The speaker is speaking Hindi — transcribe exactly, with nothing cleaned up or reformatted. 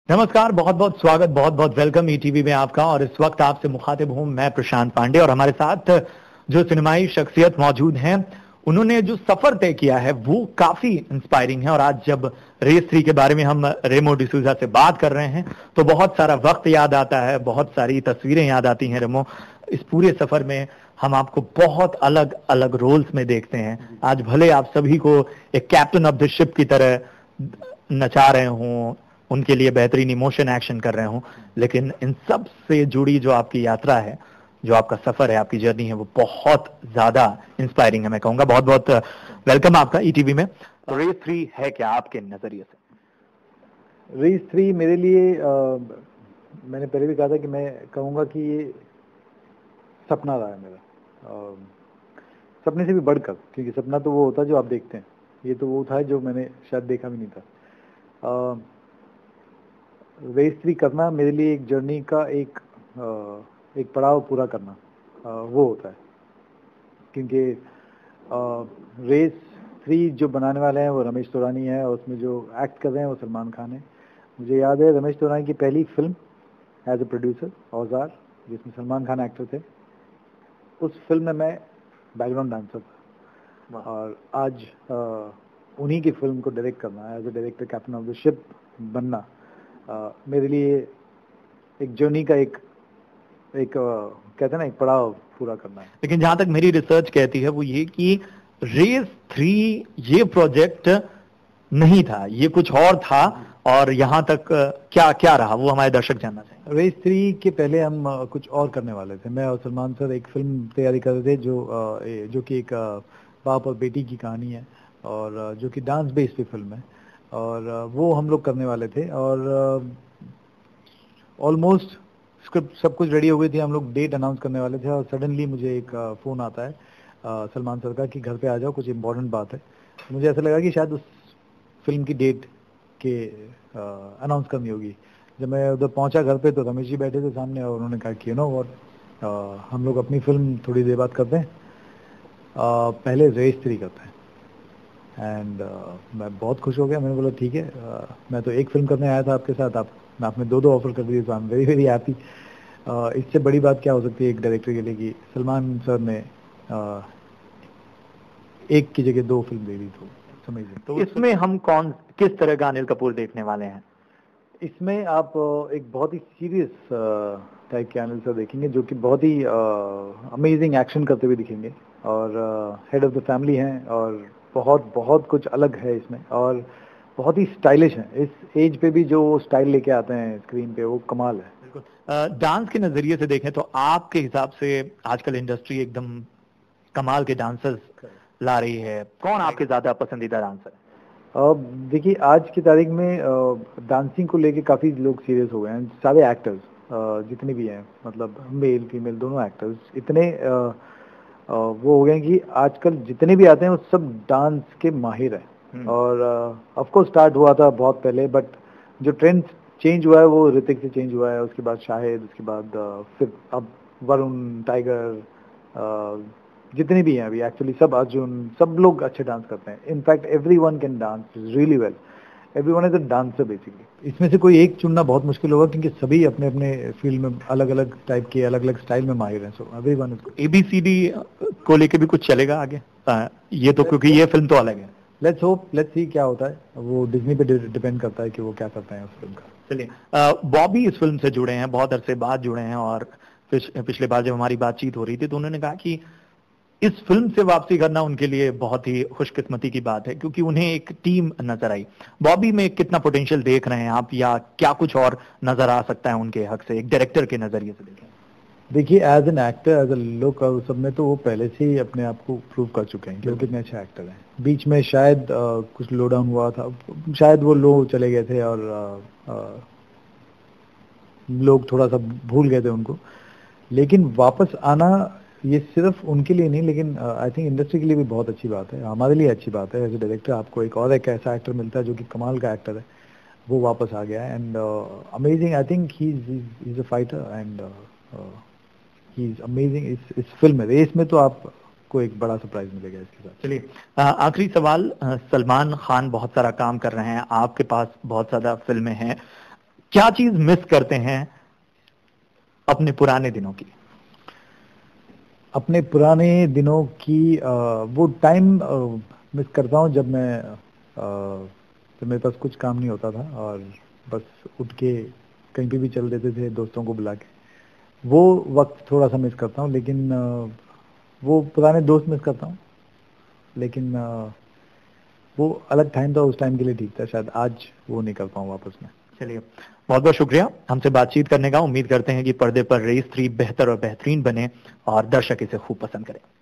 नमस्कार, बहुत बहुत स्वागत, बहुत बहुत वेलकम ईटीवी में आपका। और इस वक्त आपसे मुखातिब हूं मैं प्रशांत पांडे, और हमारे साथ जो सिनेमाई शख्सियत मौजूद हैं, उन्होंने जो सफर तय किया है वो काफी इंस्पायरिंग है। और आज जब रेस थ्री के बारे में हम रेमो डिसूजा से बात कर रहे हैं तो बहुत सारा वक्त याद आता है, बहुत सारी तस्वीरें याद आती हैं। रेमो, इस पूरे सफर में हम आपको बहुत अलग अलग रोल्स में देखते हैं। आज भले आप सभी को एक कैप्टन ऑफ द शिप की तरह नचा रहे हों, उनके लिए बेहतरीन इमोशन एक्शन कर रहे हों, लेकिन इन सब से जुड़ी जो आपकी यात्रा है, जो आपका सफर है, आपकी जर्नी है, वो बहुत ज्यादा इंस्पायरिंग है। मैं कहूंगा बहुत बहुत वेलकम आपका ईटीवी में। तो रेस थ्री है क्या आपके नजरिए से? रेस थ्री मेरे लिए आ, मैंने पहले भी कहा था कि मैं कहूँगा कि ये सपना रहा है मेरा, आ, सपने से भी बढ़कर, क्योंकि सपना तो वो होता है जो आप देखते हैं, ये तो वो था जो मैंने शायद देखा भी नहीं था। आ, रेस थ्री करना मेरे लिए एक जर्नी का एक आ, एक पड़ाव पूरा करना आ, वो होता है, क्योंकि रेस थ्री जो बनाने वाले हैं वो रमेश तौरानी है, और उसमें जो एक्ट कर रहे हैं वो सलमान खान है। मुझे याद है रमेश तौरानी की पहली फिल्म एज ए प्रोड्यूसर औजार, जिसमें सलमान खान एक्टर थे, उस फिल्म में मैं बैकग्राउंड डांसर था। और आज आ, उन्हीं की फिल्म को डायरेक्ट करना, as a director captain of the ship बनना, आ, मेरे लिए एक जर्नी का एक एक कहते हैं ना, एक पड़ाव पूरा करना है। लेकिन जहां तक मेरी रिसर्च कहती है वो ये कि रेस थ्री ये प्रोजेक्ट नहीं था, ये कुछ और था, और यहाँ तक क्या क्या रहा वो हमारे दर्शक जानना चाहेंगे। रेस थ्री के पहले हम कुछ और करने वाले थे। मैं और सलमान सर एक फिल्म तैयारी कर रहे थे जो जो कि एक बाप और बेटी की कहानी है, और जो कि डांस बेस्ड पे फिल्म है, और वो हम लोग करने वाले थे। और ऑलमोस्ट स्क्रिप्ट सब कुछ रेडी हो गई थी, हम लोग डेट अनाउंस करने वाले थे, और सडनली मुझे एक फ़ोन आता है सलमान सर का कि घर पे आ जाओ, कुछ इम्पोर्टेंट बात है। मुझे ऐसा लगा कि शायद उस फिल्म की डेट के अनाउंस करनी होगी। जब मैं उधर पहुंचा घर पे तो रमेश जी बैठे थे सामने, और उन्होंने कहा कि यू नो व्हाट, हम लोग अपनी फिल्म थोड़ी देर बाद करते हैं, आ, पहले रेस थ्री करते हैं। एंड uh, मैं बहुत खुश हो गया। मैंने बोला ठीक है, uh, मैं तो एक फिल्म करने आया था आपके साथ, आप आपने दो दो ऑफर कर दिए, तो I am very very happy. इससे बड़ी बात क्या हो सकती है एक डायरेक्टर के लिए कि सलमान सर ने uh, एक की जगह दो फिल्म दे दी, तो समझिए। तो इसमें हम कौन किस तरह का अनिल कपूर देखने वाले हैं? इसमें आप एक बहुत ही सीरियस टाइप के अनिल सर देखेंगे, जो कि बहुत ही अमेजिंग एक्शन करते हुए दिखेंगे, और हेड ऑफ द फैमिली हैं, और बहुत बहुत कुछ अलग है इसमें, और बहुत ही स्टाइलिश है। इस एज पे भी जो स्टाइल लेके आते हैं स्क्रीन पे, वो कमाल है। बिल्कुल। डांस के नजरिए से देखें तो आपके हिसाब से आजकल इंडस्ट्री एकदम कमाल के डांसर्स ला रही है, कौन आपके ज्यादा पसंदीदा डांसर है? देखिए, आज की तारीख में डांसिंग को लेके काफ़ी लोग सीरियस हो गए हैं, सारे एक्टर्स जितने भी हैं, मतलब मेल फीमेल दोनों एक्टर्स इतने आ, वो हो गए कि आजकल जितने भी आते हैं वो सब डांस के माहिर हैं। और ऑफ कोर्स स्टार्ट हुआ था बहुत पहले, बट जो ट्रेंड चेंज हुआ है वो ऋतिक से चेंज हुआ है, उसके बाद शाहिद, उसके बाद फिर अब वरुण, टाइगर, जितने भी हैं अभी, एक्चुअली सब, अर्जुन, सब लोग अच्छे डांस करते हैं। In fact everyone can dance really well, everyone is a dancer basically. इसमें से कोई एक चुनना बहुत मुश्किल होगा, क्योंकि सभी अपने अपने फील्ड में अलग अलग टाइप के, अलग अलग स्टाइल में माहिर हैं। So everyone is good. ABCD को लेके भी कुछ चलेगा आगे? आ, ये तो क्योंकि ये फिल्म तो अलग है। लेट्स होप, लेट्स सी क्या होता है। वो डिज्नी पे डिपेंड करता है कि वो क्या करते हैं उस फिल्म का। चलिए, बॉबी इस फिल्म से जुड़े हैं, बहुत अरसे बाद जुड़े हैं, और पिछले बार जब हमारी बातचीत हो रही थी तो उन्होंने कहा कि इस फिल्म से वापसी करना उनके लिए बहुत ही खुशकिस्मती की बात है, क्योंकि उन्हें एक टीम नजर आई। बॉबी में कितना पोटेंशियल देख रहे हैं आप, या क्या कुछ और नजर आ सकता है उनके हक से, एक डायरेक्टर के नजरिए से देखें? देखिए, as an actor, as a look, और सब में तो वो पहले से ही अपने आप को प्रूव कर चुके हैं कि वो कितने अच्छे एक्टर हैं। बीच में शायद आ, कुछ लो डाउन हुआ था, शायद वो लो चले गए थे, और आ, आ, लोग थोड़ा सा भूल गए थे उनको। लेकिन वापस आना ये सिर्फ उनके लिए नहीं, लेकिन आई थिंक इंडस्ट्री के लिए भी बहुत अच्छी बात है, हमारे लिए अच्छी बात है। एज ए डायरेक्टर आपको एक और एक ऐसा एक्टर मिलता है जो कि कमाल का एक्टर है, वो वापस आ गया है, and amazing. I think he is a fighter, and he is amazing. इस इस फिल्म में, रेस में, तो आपको एक बड़ा सरप्राइज मिलेगा इसके साथ। चलिए, आखिरी सवाल। सलमान खान बहुत सारा काम कर रहे हैं, आपके पास बहुत ज्यादा फिल्में हैं, کیا چیز مس کرتے ہیں اپنے پرانے دنوں کی؟ اپنے پرانے دنوں کی وہ ٹائم مس کرتا ہوں جب میں جب میرے پاس کچھ کام نہیں ہوتا تھا اور بس اٹھ کے کہیں پہ بھی چل دیتے تھے دوستوں کو بلا کے. وہ وقت تھوڑا سا مس کرتا ہوں, لیکن وہ پرانے دوست مس کرتا ہوں, لیکن وہ الگ ٹائم تھا, اس ٹائم کے لیے ٹھیک تھا, شاید آج وہ نہیں کر پاؤں واپس میں. چلیے بہت بہت شکریہ ہم سے بات چیت کرنے کا. امید کرتے ہیں کہ پردے پر رئیس تھری بہتر اور بہترین بنے اور درشک اسے خوب پسند کریں.